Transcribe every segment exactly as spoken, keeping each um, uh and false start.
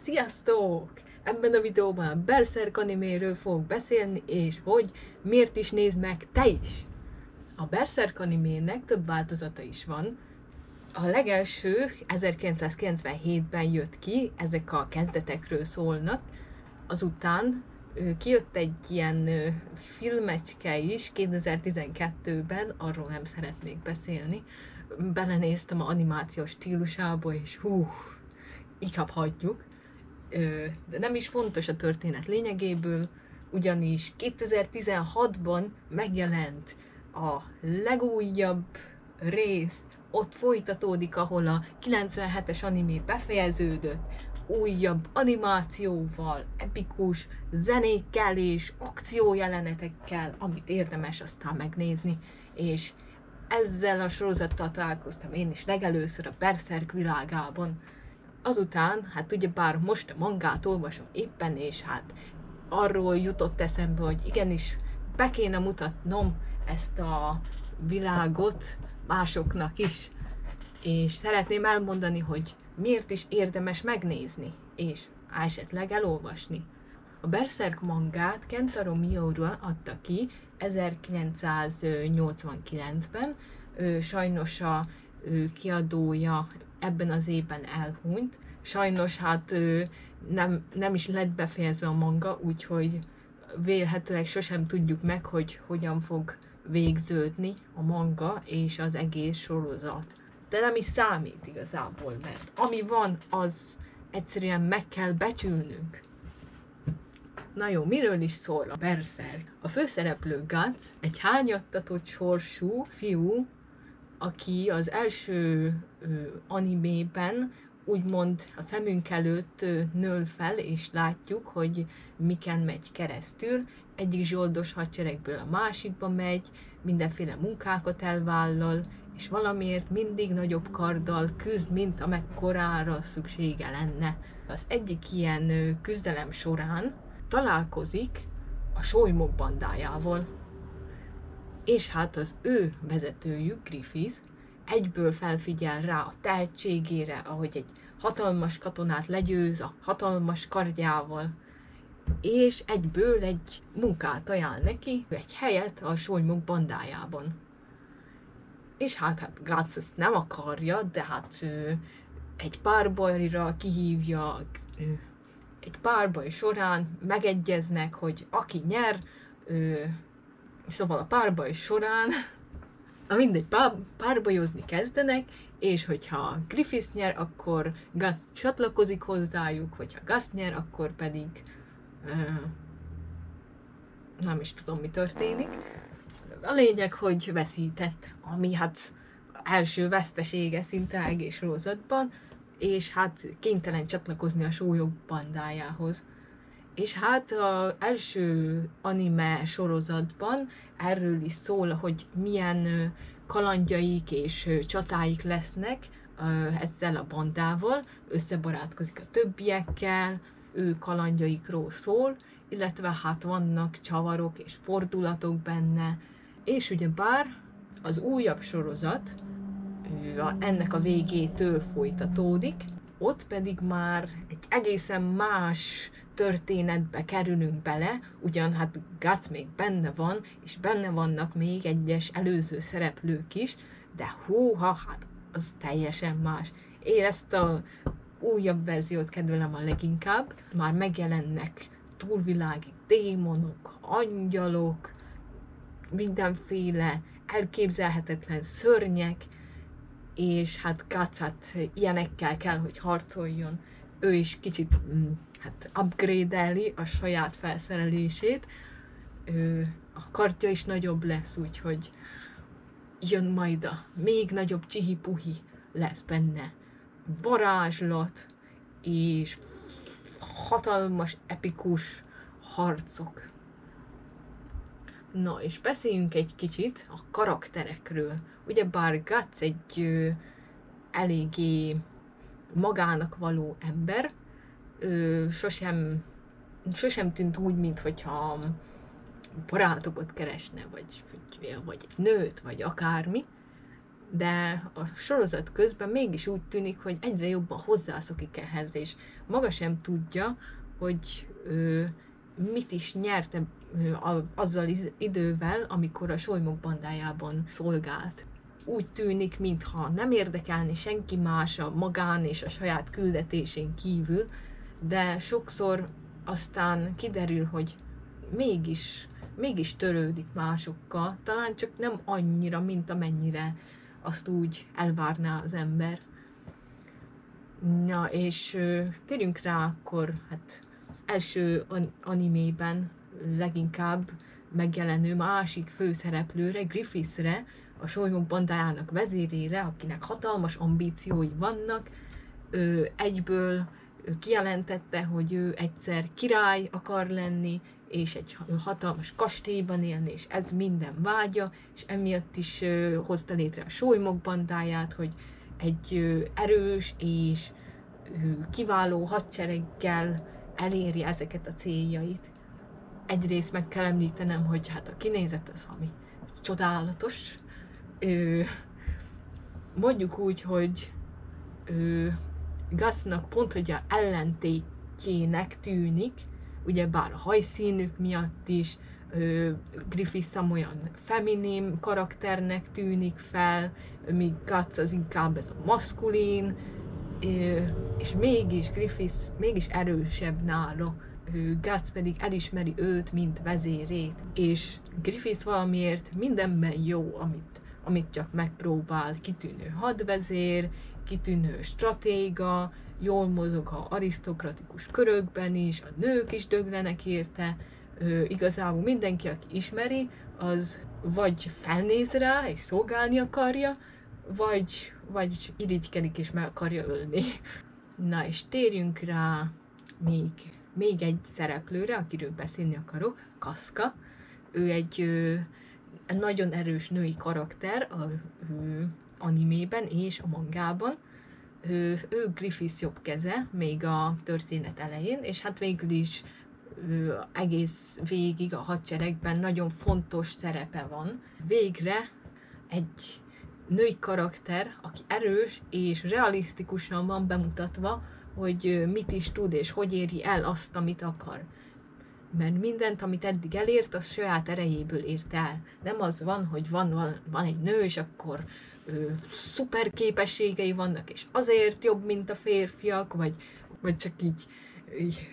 Sziasztok! Ebben a videóban a Berserk animéről fogok beszélni, és hogy miért is nézd meg te is! A Berserk animének több változata is van. A legelső ezerkilencszázkilencvenhétben jött ki, ezek a kezdetekről szólnak. Azután kijött egy ilyen filmecske is kétezer-tizenkettőben, arról nem szeretnék beszélni. Belenéztem az animációs stílusába, és hú, inkább hagyjuk. De nem is fontos a történet lényegéből, ugyanis kétezer-tizenhatban megjelent a legújabb rész, ott folytatódik, ahol a kilencvenhetes animé befejeződött, újabb animációval, epikus zenékkel és akciójelenetekkel, amit érdemes aztán megnézni, és ezzel a sorozattal találkoztam én is legelőször a Berserk világában. Azután, hát ugyebár most a mangát olvasom éppen, és hát arról jutott eszembe, hogy igenis be kéne mutatnom ezt a világot másoknak is. És szeretném elmondani, hogy miért is érdemes megnézni, és esetleg elolvasni. A Berserk mangát Kentaro Miura adta ki ezerkilencszáznyolcvankilencben, sajnos a kiadója ebben az évben elhunyt. Sajnos hát nem, nem is lett befejezve a manga, úgyhogy vélhetőleg sosem tudjuk meg, hogy hogyan fog végződni a manga és az egész sorozat. De nem is számít igazából, mert ami van, az egyszerűen meg kell becsülnünk. Na jó, miről is szól a Berserk? A főszereplő Guts egy hányattatott sorsú fiú, aki az első ö, animében úgymond a szemünk előtt ö, nől fel, és látjuk, hogy miken megy keresztül. Egyik zsoldos hadseregből a másikba megy, mindenféle munkákat elvállal, és valamiért mindig nagyobb karddal küzd, mint amekkorára szüksége lenne. Az egyik ilyen ö, küzdelem során találkozik a solymok bandájával. És hát az ő vezetőjük, Griffith, egyből felfigyel rá a tehetségére, ahogy egy hatalmas katonát legyőz a hatalmas kardjával, és egyből egy munkát ajánl neki, egy helyet a solymok bandájában. És hát, hát Guts ezt nem akarja, de hát ő, egy párbajra kihívja, ő, egy párbaj során megegyeznek, hogy aki nyer, ő, szóval a párbaj során, na mindegy, pár, párbajozni kezdenek, és hogyha Griffith nyer, akkor Guts csatlakozik hozzájuk, hogyha Guts nyer, akkor pedig uh, nem is tudom, mi történik. A lényeg, hogy veszített, ami hát első vesztesége szinte egész sorozatban, és hát kénytelen csatlakozni a sólyok bandájához. És hát az első anime sorozatban erről is szól, hogy milyen kalandjaik és csatáik lesznek ezzel a bandával, összebarátkozik a többiekkel, ő kalandjaikról szól, illetve hát vannak csavarok és fordulatok benne, és ugyebár az újabb sorozat ennek a végétől folytatódik, ott pedig már egy egészen más történetbe kerülünk bele, ugyan hát Guts még benne van, és benne vannak még egyes előző szereplők is, de húha, hát az teljesen más. Én ezt a újabb verziót kedvelem a leginkább, már megjelennek túlvilági démonok, angyalok, mindenféle elképzelhetetlen szörnyek, és hát Guts hát ilyenekkel kell, hogy harcoljon. Ő is kicsit hát upgrade-eli a saját felszerelését. Ő, a kardja is nagyobb lesz, úgyhogy jön majd a még nagyobb csihi-puhi lesz benne. Varázslat és hatalmas, epikus harcok. Na, és beszéljünk egy kicsit a karakterekről. Ugyebár Guts egy ö, eléggé magának való ember, ö, sosem, sosem tűnt úgy, minthogyha barátokat keresne, vagy, vagy, vagy egy nőt, vagy akármi. de a sorozat közben mégis úgy tűnik, hogy egyre jobban hozzászokik ehhez, és maga sem tudja, hogy ö, mit is nyerte ö, a, azzal iz, idővel, amikor a Solymok bandájában szolgált. Úgy tűnik, mintha nem érdekelni senki más a magán és a saját küldetésén kívül, de sokszor aztán kiderül, hogy mégis, mégis törődik másokkal, talán csak nem annyira, mint amennyire azt úgy elvárná az ember. Na, és ö, térjünk rá akkor, hát az első animében leginkább megjelenő másik főszereplőre, Griffithsre, a Solymok bandájának vezérére, akinek hatalmas ambíciói vannak. Ő egyből kijelentette, hogy ő egyszer király akar lenni, és egy hatalmas kastélyban élni, és ez minden vágya, és emiatt is ö, hozta létre a Solymok bandáját, hogy egy ö, erős és ö, kiváló hadsereggel eléri ezeket a céljait. Egyrészt meg kell említenem, hogy hát a kinézet az ami csodálatos. Ö, mondjuk úgy, hogy ö, Gutsnak pont, hogy a ellentétjének tűnik, ugyebár a hajszínük miatt is, ö, Griffith olyan feminim karakternek tűnik fel, míg Guts az inkább ez a maszkulin, ö, és mégis Griffith mégis erősebb nála, ö, Guts pedig elismeri őt, mint vezérét, és Griffith valamiért mindenben jó, amit, amit csak megpróbál, kitűnő hadvezér, kitűnő stratéga, jól mozog a arisztokratikus körökben is, a nők is döglenek érte, ö, igazából mindenki, aki ismeri, az vagy felnéz rá és szolgálni akarja, vagy, vagy irigykedik és meg akarja ölni. Na és térjünk rá még, még egy szereplőre, akiről beszélni akarok, Casca. Ő egy ö, nagyon erős női karakter a ö, animében és a mangában. Ő, ő Griffith jobb keze, még a történet elején, és hát végül is ő, egész végig a hadseregben nagyon fontos szerepe van. Végre egy női karakter, aki erős és realisztikusan van bemutatva, hogy mit is tud és hogy éri el azt, amit akar. Mert mindent, amit eddig elért, az saját erejéből ért el. Nem az van, hogy van, van, van egy nő, és akkor ö, szuper képességei vannak, és azért jobb, mint a férfiak, vagy, vagy csak így, így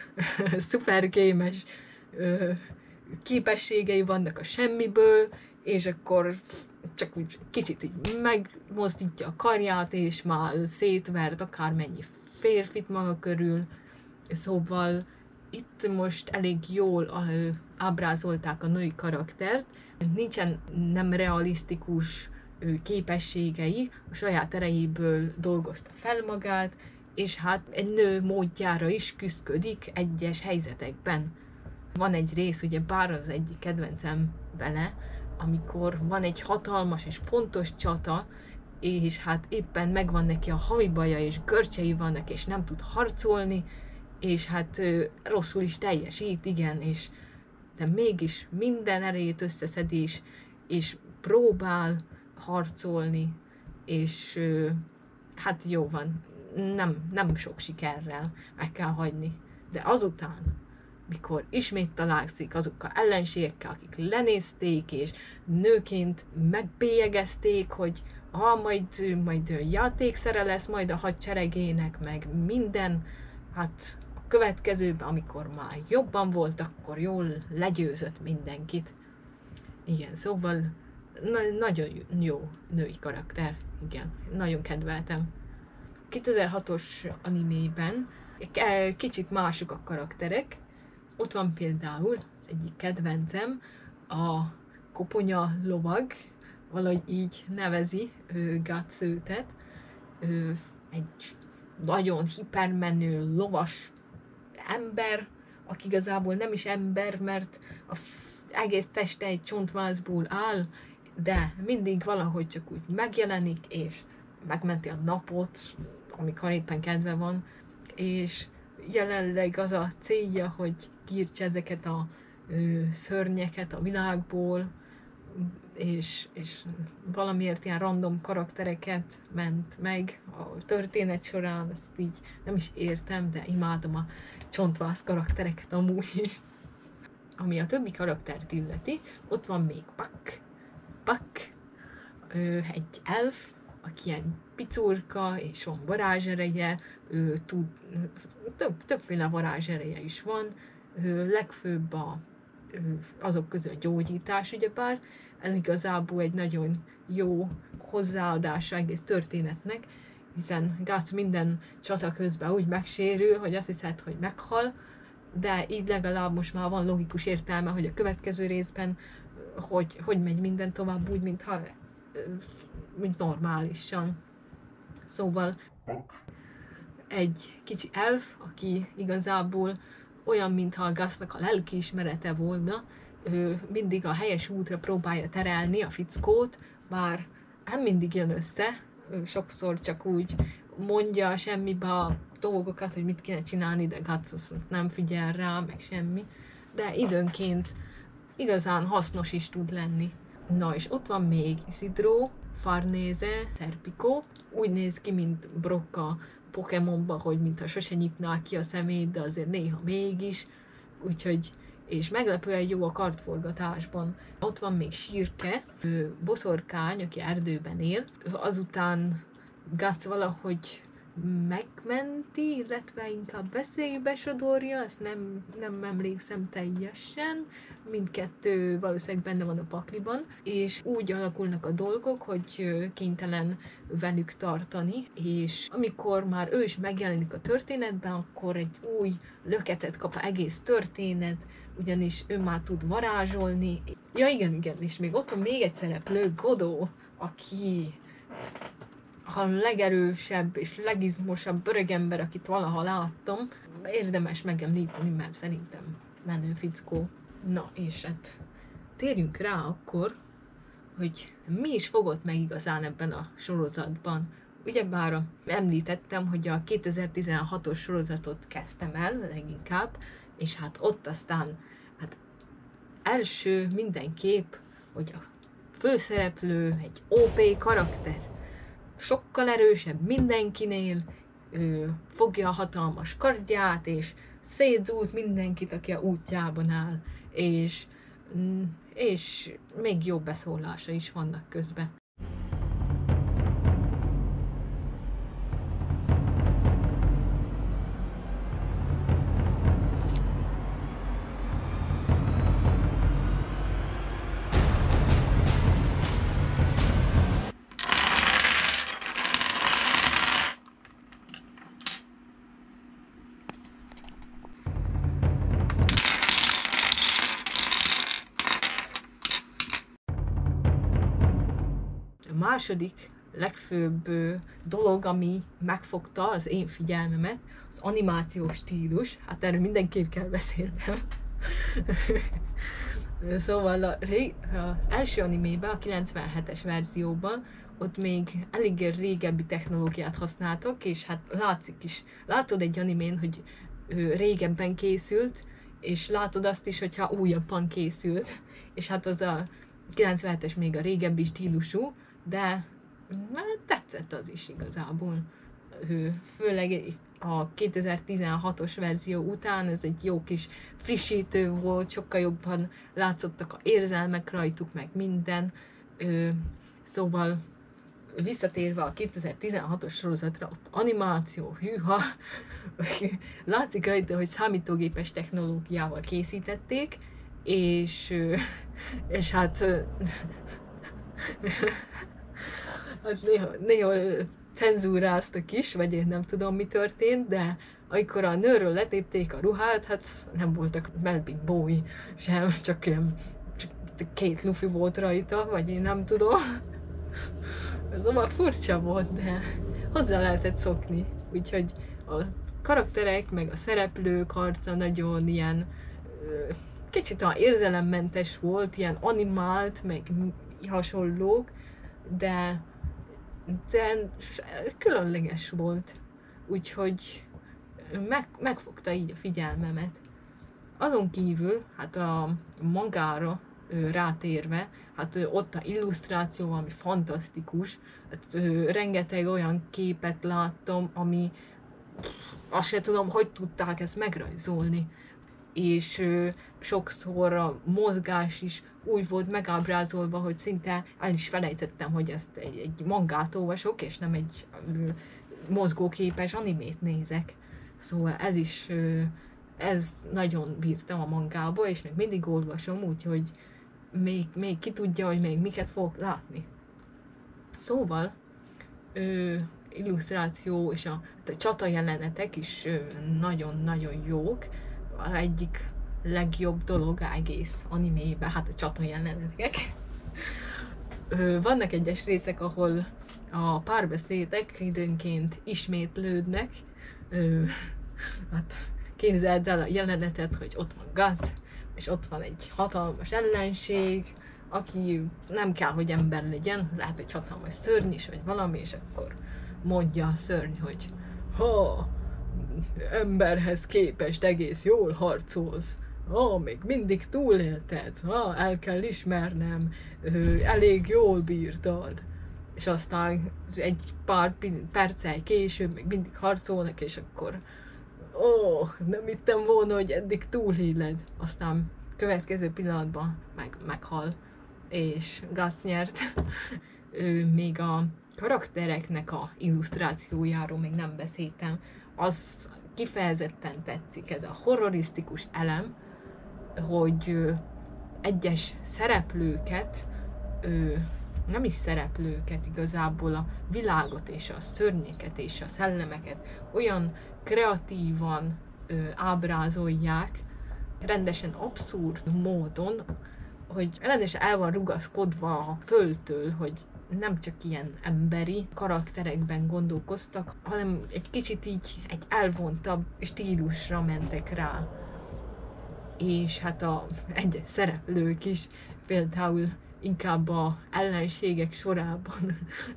szuper gémes ö, képességei vannak a semmiből, és akkor csak úgy kicsit így megmozdítja a karját, és már szétvert akármennyi férfit maga körül. Szóval itt most elég jól ábrázolták a női karaktert, nincsen nem realisztikus képességei, a saját erejéből dolgozta fel magát, és hát egy nő módjára is küszködik egyes helyzetekben. Van egy rész, ugye bár az egyik kedvencem vele, amikor van egy hatalmas és fontos csata, és hát éppen megvan neki a hajbaja, és görcsei vannak, és nem tud harcolni, és hát ö, rosszul is teljesít, igen, és de mégis minden erejét összeszed, és, és próbál harcolni, és ö, hát jó van, nem, nem sok sikerrel meg kell hagyni. De azután, mikor ismét találkozik azokkal ellenségekkel, akik lenézték, és nőként megbélyegezték, hogy ha majd, majd játékszere lesz majd a hadseregének, meg minden, hát a következőben, amikor már jobban volt, akkor jól legyőzött mindenkit. Igen, szóval na- nagyon jó női karakter, igen, nagyon kedveltem. kétezer-hatos animében kicsit mások a karakterek. Ott van például az egyik kedvencem, a koponya lovag, valahogy így nevezi Guts őtet. Ő egy nagyon hipermenő, lovas ember, aki igazából nem is ember, mert az egész teste egy csontvázból áll, de mindig valahogy csak úgy megjelenik, és megmenti a napot, amikor éppen kedve van, és jelenleg az a célja, hogy kiírtsa ezeket a ö, szörnyeket a világból, és, és valamiért ilyen random karaktereket ment meg a történet során, ezt így nem is értem, de imádom a csontváz karaktereket amúgy is. Ami a többi karaktert illeti, ott van még Puck. Puck, ő egy elf, aki ilyen picurka, és van varázsereje, ő tud, több, többféle varázsereje is van, ő legfőbb a, azok közül a gyógyítás, ugyebár, ez igazából egy nagyon jó hozzáadása egész történetnek, hiszen Guts minden csata közben úgy megsérül, hogy azt hiszed, hogy meghal, de így legalább most már van logikus értelme, hogy a következő részben hogy, hogy megy minden tovább úgy, mintha, mint normálisan. Szóval egy kicsi elf, aki igazából olyan, mintha a Gusnak a lelkiismerete volna, ő mindig a helyes útra próbálja terelni a fickót, bár nem mindig jön össze, ő sokszor csak úgy mondja semmibe a dolgokat, hogy mit kéne csinálni, de Guts nem figyel rá, meg semmi, de időnként igazán hasznos is tud lenni. Na és ott van még Isidro, Farnese, Serpico, úgy néz ki, mint Brock a Pokémonban, hogy mintha sose nyitná ki a szemét, de azért néha mégis, úgyhogy és meglepően jó a kardforgatásban. Ott van még Sirke, boszorkány, aki erdőben él, azután Guts valahogy megmenti, illetve inkább veszélybe sodorja, ezt nem, nem emlékszem teljesen, mindkettő valószínűleg benne van a pakliban, és úgy alakulnak a dolgok, hogy kénytelen velük tartani, és amikor már ő is megjelenik a történetben, akkor egy új löketet kap az egész történet, ugyanis ő már tud varázsolni. Ja igen, igen, és még ott van még egy szereplő, Godó, aki a legerősebb és legizmosabb öregember, akit valaha láttam. Érdemes megemlíteni, mert szerintem menő fickó. Na, és hát térjünk rá akkor, hogy mi is fogott meg igazán ebben a sorozatban. Ugyebár említettem, hogy a kétezer-tizenhatos sorozatot kezdtem el leginkább, és hát ott aztán hát első mindenképp, hogy a főszereplő egy ó pé karakter, sokkal erősebb mindenkinél, ő fogja a hatalmas kardját, és szétzúz mindenkit, aki a útjában áll, és, és még jobb beszólása is vannak közben. A második legfőbb dolog, ami megfogta az én figyelmemet, az animációs stílus. Hát erről mindenképp kell beszélnem. Szóval a ré, az első animében, a kilencvenhetes verzióban, ott még eléggé régebbi technológiát használtak, és hát látszik is. Látod egy animén, hogy régebben készült, és látod azt is, hogyha újabban készült. És hát az a kilencvenhetes még a régebbi stílusú, de hát tetszett az is igazából. Főleg a kétezer-tizenhatos verzió után ez egy jó kis frissítő volt, sokkal jobban látszottak a érzelmek rajtuk, meg minden. Szóval visszatérve a kétezer-tizenhatos sorozatra, ott animáció, hűha, látszik rajta, hogy számítógépes technológiával készítették, és, és hát hát néha, néha cenzúráztak is, vagy én nem tudom, mi történt, de amikor a nőről letépték a ruhát, hát nem voltak Melvin Bowie sem, csak ilyen csak két lufi volt rajta, vagy én nem tudom. Ez már furcsa volt, de hozzá lehetett szokni. Úgyhogy a karakterek, meg a szereplők harca nagyon ilyen kicsit olyan érzelemmentes volt, ilyen animált, meg hasonlók, de, de különleges volt. Úgyhogy meg, megfogta így a figyelmemet. Azon kívül, hát a magára ö, rátérve, hát ö, ott a illusztráció, ami fantasztikus, hát, ö, rengeteg olyan képet láttam, ami pff, azt se tudom, hogy tudták ezt megrajzolni. És ö, sokszor a mozgás is úgy volt megábrázolva, hogy szinte el is felejtettem, hogy ezt egy, egy mangát olvasok, és nem egy ö, mozgóképes animét nézek. Szóval ez is, ö, ez nagyon bírtam a mangába, és még mindig olvasom, úgyhogy még, még ki tudja, hogy még miket fogok látni. Szóval, ö, illusztráció és a, a csata jelenetek is nagyon-nagyon jók. Egyik legjobb dolog egész animében, hát a csata jelenetek. Vannak egyes részek, ahol a párbeszédek időnként ismétlődnek. Hát képzeld el a jelenetet, hogy ott van Guts, és ott van egy hatalmas ellenség, aki nem kell, hogy ember legyen, lehet egy hatalmas szörny is, vagy valami, és akkor mondja a szörny, hogy ha emberhez képest egész jól harcolsz, ha még mindig túlélted, ha el kell ismernem, elég jól bírtad. És aztán egy pár perccel később még mindig harcolnak, és akkor ó, oh, nem hittem volna, hogy eddig túléled. Aztán következő pillanatban meg, meghal, és Guts nyert. Ő még a karaktereknek a illusztrációjáról még nem beszéltem. Az kifejezetten tetszik, ez a horrorisztikus elem, hogy egyes szereplőket, nem is szereplőket, igazából a világot és a szörnyeket és a szellemeket olyan kreatívan ábrázolják, rendesen abszurd módon, hogy rendesen el van rugaszkodva a földtől, hogy nem csak ilyen emberi karakterekben gondolkoztak, hanem egy kicsit így egy elvontabb stílusra mentek rá. És hát a egyes szereplők is például inkább a ellenségek sorában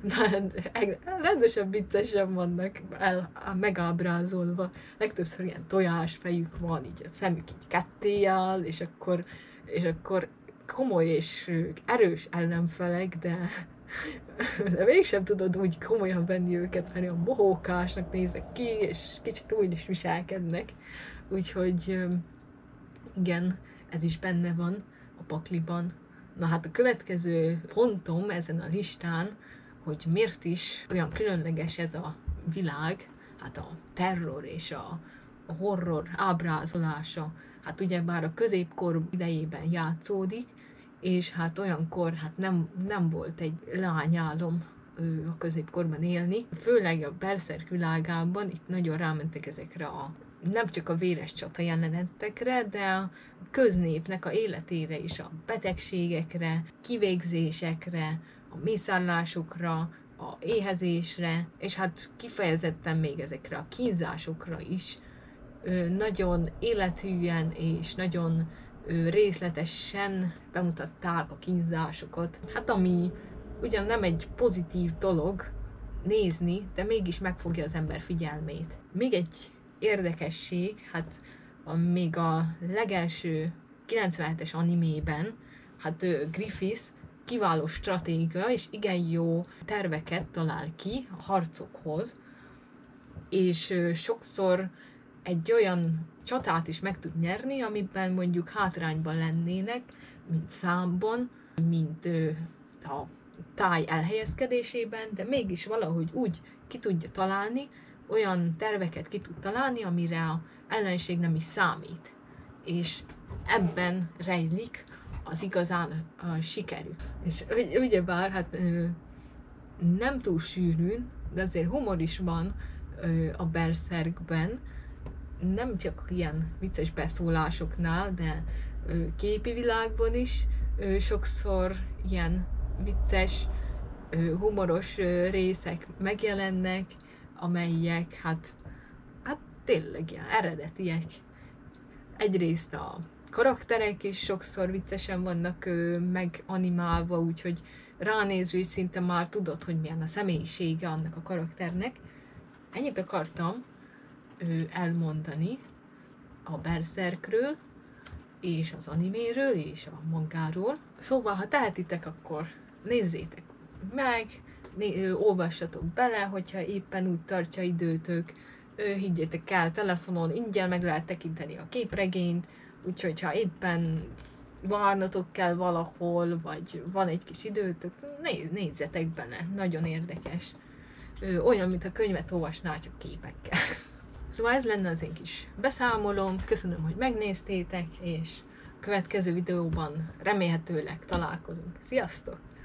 rendesen viccesen vannak el, megábrázolva. Legtöbbször ilyen tojásfejük van, így a szemük így ketté áll, és akkor, és akkor komoly és erős ellenfelek, de, de mégsem tudod úgy komolyan venni őket, mert olyan bohókásnak néznek ki, és kicsit úgy is viselkednek. Úgyhogy igen, ez is benne van a pakliban. Na hát a következő pontom ezen a listán, hogy miért is olyan különleges ez a világ, hát a terror és a, a horror ábrázolása, hát ugyebár a középkor idejében játszódik, és hát olyankor hát nem, nem volt egy lányálom a középkorban élni. Főleg a Berserk világában itt nagyon rámentek ezekre a nem csak a véres csata jelenetekre, de a köznépnek a életére is, a betegségekre, kivégzésekre, a mészárlásokra, a éhezésre, és hát kifejezetten még ezekre a kínzásokra is nagyon élethűen és nagyon részletesen bemutatták a kínzásokat. Hát ami ugyan nem egy pozitív dolog nézni, de mégis megfogja az ember figyelmét. Még egy érdekesség, hát a, még a legelső kilencvenhetes animében, hát Griffith kiváló stratégia és igen jó terveket talál ki a harcokhoz, és sokszor egy olyan csatát is meg tud nyerni, amiben mondjuk hátrányban lennének, mint számban, mint a táj elhelyezkedésében, de mégis valahogy úgy ki tudja találni, olyan terveket ki tud találni, amire az ellenség nem is számít. És ebben rejlik az igazán a sikerük. És ugyebár hát nem túl sűrűn, de azért humor is van a Berserkben, nem csak ilyen vicces beszólásoknál, de képi világban is sokszor ilyen vicces, humoros részek megjelennek, amelyek hát, hát tényleg ilyen eredetiek. Egyrészt a karakterek is sokszor viccesen vannak meganimálva, úgyhogy ránézve is szinte már tudod, hogy milyen a személyisége annak a karakternek. Ennyit akartam elmondani a Berserkről. és az animéről, és a mangáról. Szóval, ha tehetitek, akkor nézzétek meg, né- olvassatok bele, hogyha éppen úgy tartja időtök, higgyétek el, telefonon ingyen meg lehet tekinteni a képregényt, úgyhogy ha éppen várnatok kell valahol, vagy van egy kis időtök, néz, nézzetek bele, nagyon érdekes. Ö, olyan, mint a könyvet olvasnál, csak képekkel. Szóval ez lenne az én kis beszámolóm, köszönöm, hogy megnéztétek, és a következő videóban remélhetőleg találkozunk. Sziasztok!